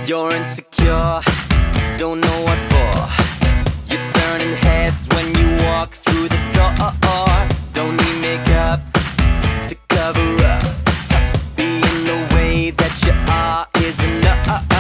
You're insecure, don't know what for. You're turning heads when you walk through the door. Don't need makeup to cover up. Being the way that you are is enough.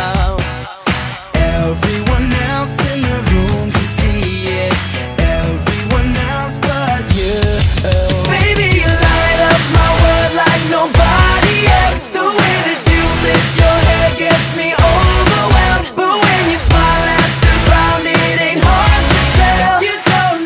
Everyone else in the room can see it, everyone else but you. Baby, you light up my world like nobody else. The way that you flip your hair gets me overwhelmed. But when you smile at the ground, it ain't hard to tell. You don't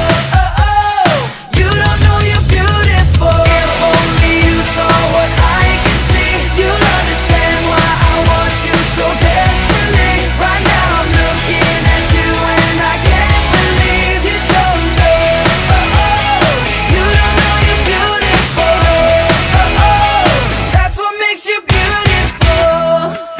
know you're beautiful. If only you saw what I can see, you'll understand why I want you so desperately. Right now I'm looking at you and I can't believe you don't know. You don't know you're beautiful. That's what makes you beautiful.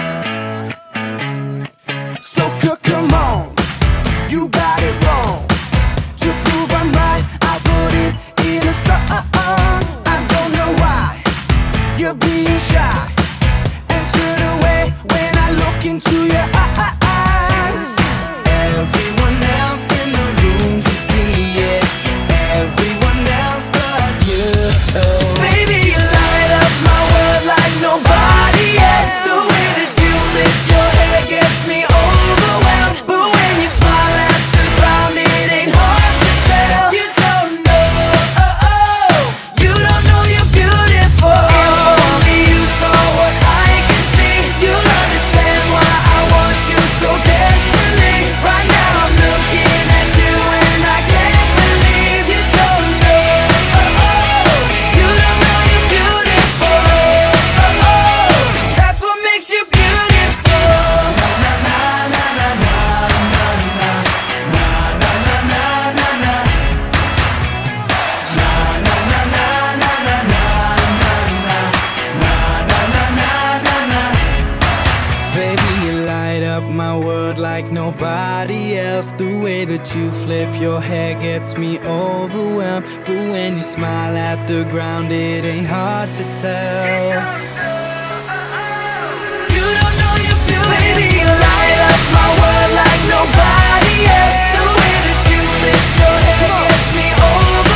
So come on, you got it wrong. To prove I'm right, I put it in a song. I don't know why you're being shy and turn away when I look into your eyes. Everyone else in the room can see it, everyone else but you. Baby, you light up my world like nobody else. The way that you flip your hair gets me overwhelmed. But when you smile at the ground, it ain't hard to tell. You don't know you're beautiful. If only you saw what I can see, you'll understand why I want you so desperately. Right now I'm looking at you and I can't believe you don't know. You don't know you're beautiful. That's what makes you beautiful. Baby, you light up my world like nobody else. The way that you flip your hair gets me overwhelmed. But when you smile at the ground, it ain't hard to tell. You don't know you're beautiful. Baby, you light up my world like nobody else. The way that you flip your hair gets me overwhelmed.